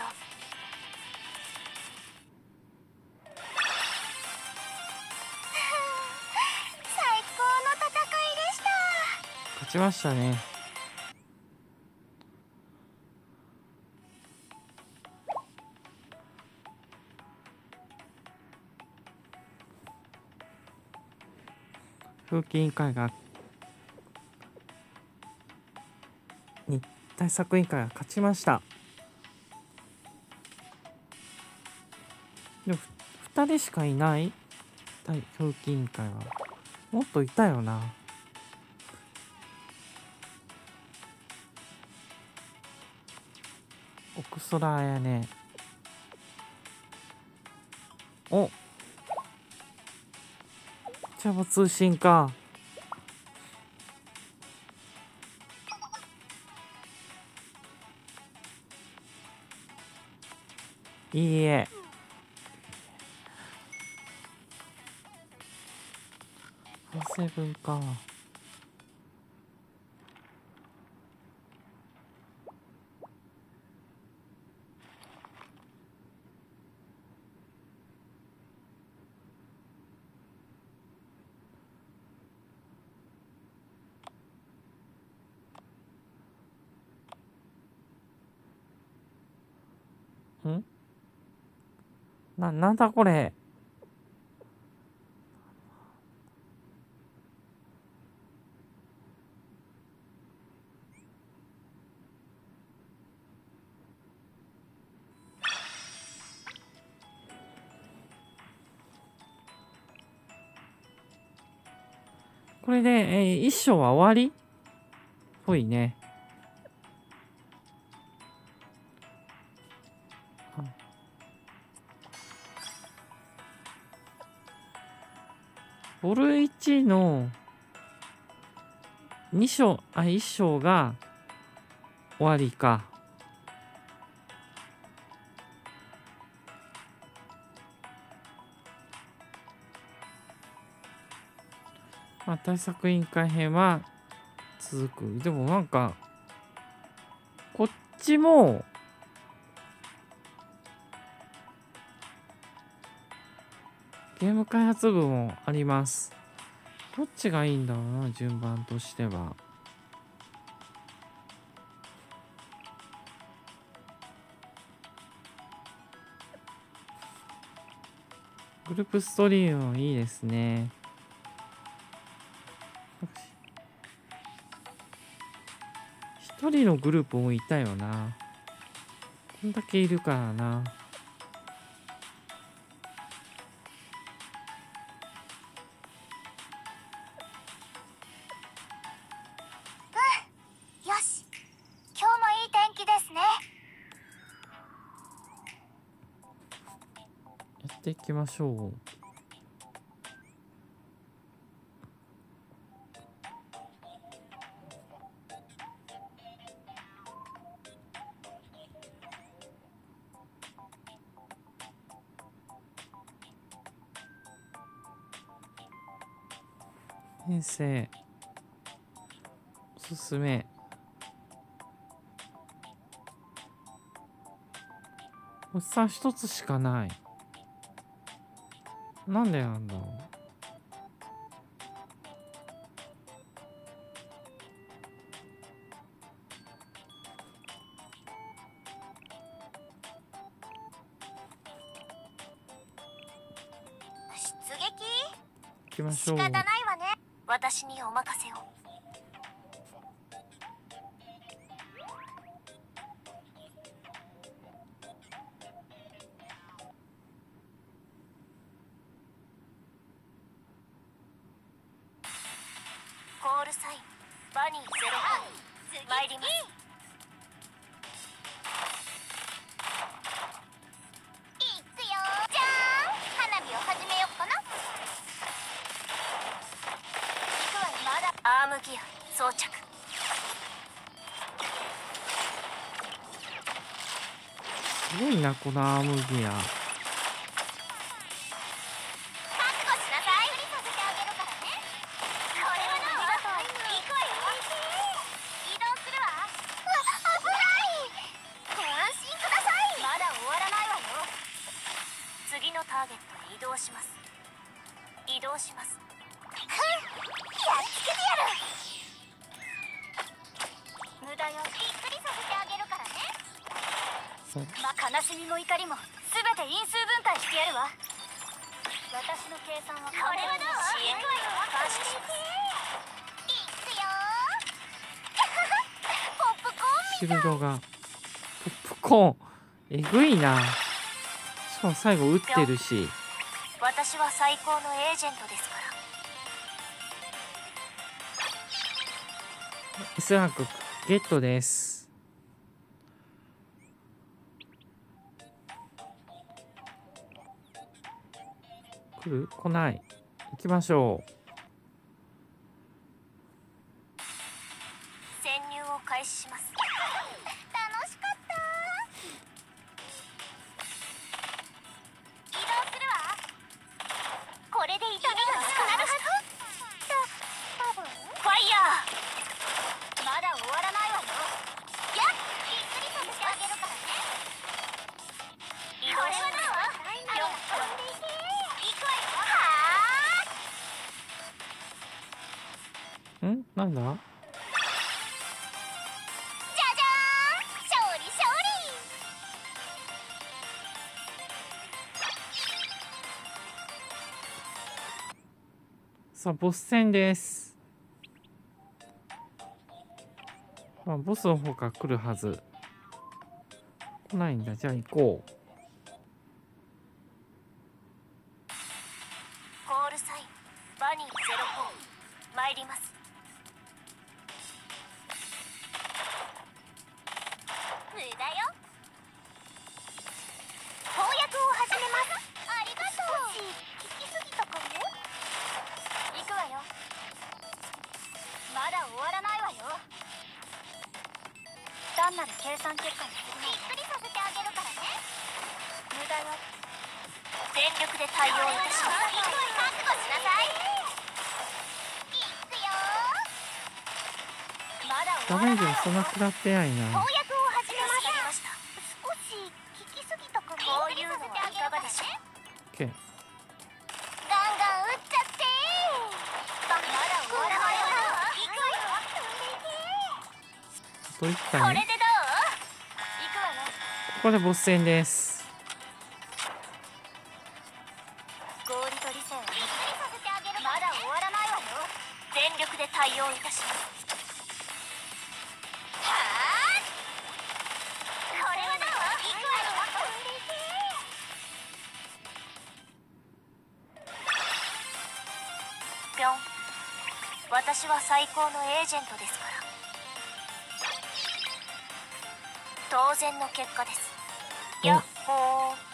最高の戦いでした。
勝ちましたね。風紀委員会が対策委員会が勝ちました。でも2人しかいない風紀委員会は。もっといたよな。奥空やね。お、茶葉通信か。いいえ。セブンか。なんだこれ。これで、一章は終わりっぽいね。ボル1の1章が終わりか。まあ、対策委員会編は続く。でもなんか、こっちも、ゲーム開発部もあります。どっちがいいんだろうな、順番としては。グループストリームもいいですね。一人のグループもいたよな。こんだけいるからな。
よし、今日もいい天気ですね。
やっていきましょう。編成おすすめ。おっさん一つしかない。なんでなんだろう。
出撃。
きましょう。
仕方ないわね。私にお任せを。コールサインバニー04参ります。いくよじゃーん、花火を始めよっかな。行くわよ。まだアームギア装着。
すごいなこのアームギア。
覚悟しなさい。させてあげるからね。これはどう？行くわよ。移動するわ。危ない。ご安心ください。まだ終わらないわよ。次のターゲットへ移動します。移動します。やっつけてやる。無駄よ。びっくりさせてあげるからね。悲しみも怒りも全て因数分解してやるわ。私の計算はこれはどう？支援感謝します。いくよポップコーン
シールドがポップコーンえぐいな。しかも最後撃ってるし。
私は最高のエージェントですから。
S ランクゲットです。来る？来ない。行きましょう。
潜入を開始します。楽しかった。移動するわ。これで痛みがなくなるはず。多分ファイヤー。まだ終わらないわよ。やっびっくりさせてあげるからね。移動します。行くわよ。は
ん？なんだ？
じゃじゃーん、勝利勝利。
さあボス戦です。まあボスの方から来るはず。来ないんだ。じゃあ行こう。
コールサインバニー04参ります。無駄よ。翻訳を始めます。ありがとう。少し聞きすぎたかも。行くわよ。まだ終わらないわよ。単なる計算結果にするの。びっくりさせてあげるからね。無駄よ。全力で対応いたします。覚悟しなさい。いくよ。まだ
ダメージもそんな食らってないな。
翻訳を始めました。少し聞きすぎたかも。こういうのはいかがでしょう。
OK。
ガンガン撃っちゃって。まだ終わらないわよ。行くわよ。
どういったね。
これでどう？行くわよ。
ここでボス戦です。
合理と理性をびっくりさせてあげる。まだ終わらないわよ。全力で対応いたします。はあ、これはどう？行くわよ。ぴょん。私は最高のエージェントですから。当然の結果です。やっほー。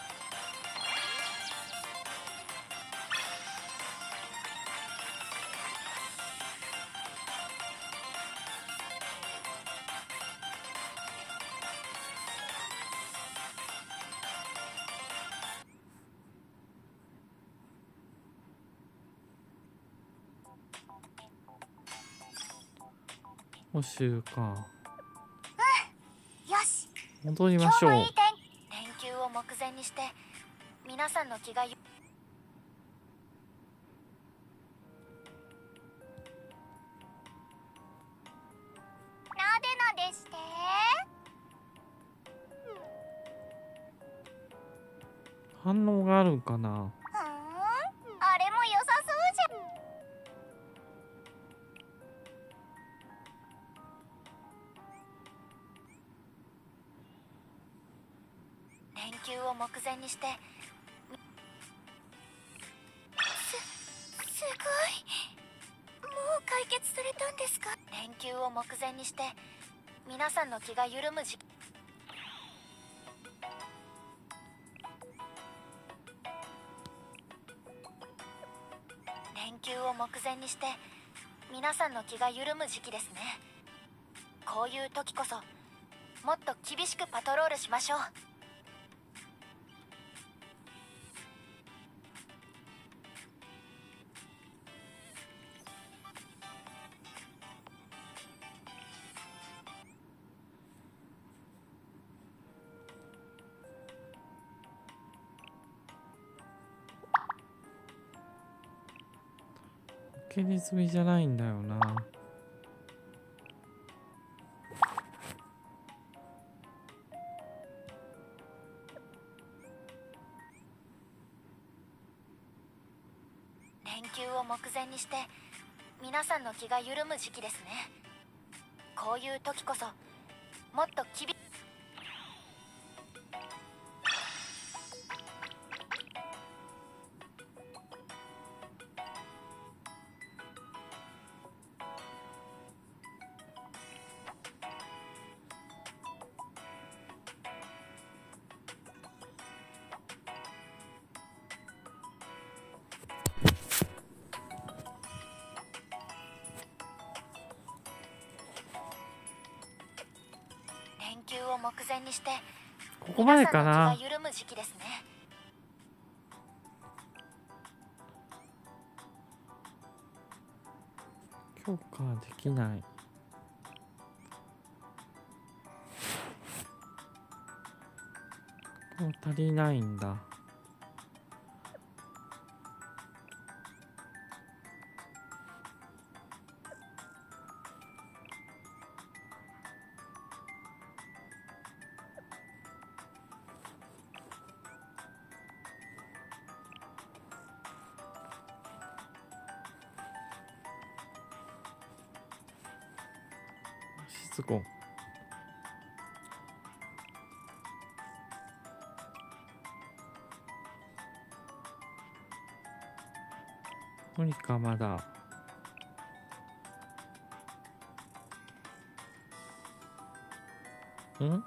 補修か。
よし。
戻りましょう。
連休を目前にして皆さんの気がなでなでして。
反応があるんかな。
あれも良さそうじゃん。 休を目前にしてすごい。もう解決されたんですか？連休を目前にして皆さんの気が緩む時期。連休を目前にして皆さんの気が緩む時期ですね。こういう時こそもっと厳しくパトロールしましょう。
受け入れ済みじゃないんだよな。
連休を目前にして皆さんの気が緩む時期ですね。こういう時こそもっと厳しく。連休を目前にして
ここまでかな。
皆さんの気が緩む時期ですね。
強化できない。もう足りないんだ。しつこ。無理かまだ。ん？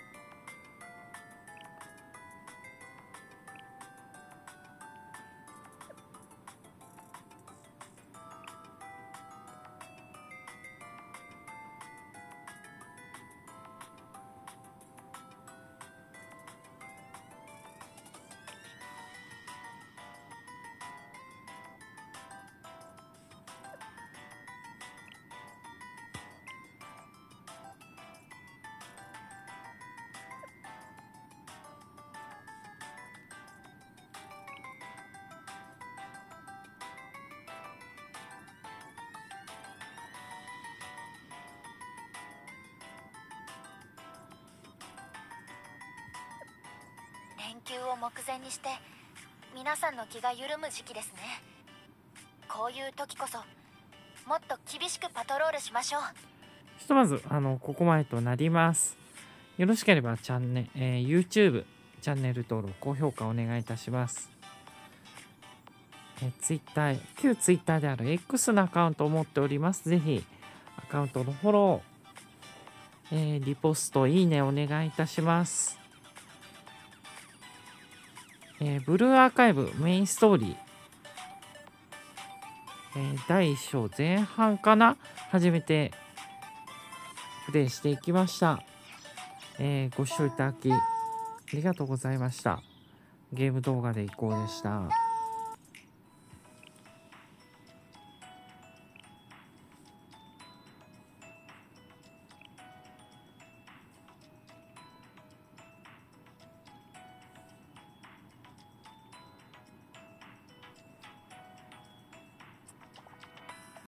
連休を目前にして皆さんの気が緩む時期ですね。こういう時こそもっと厳しくパトロールしましょう。
ひとまずここまでとなります。よろしければYouTube チャンネル登録高評価お願いいたします。旧 Twitter である X のアカウントを持っております。ぜひアカウントのフォロー、リポストいいねお願いいたします。ブルーアーカイブメインストーリー、第1章前半かな初めてプレイしていきました。ご視聴いただきありがとうございました。ゲーム動画でいこうでした。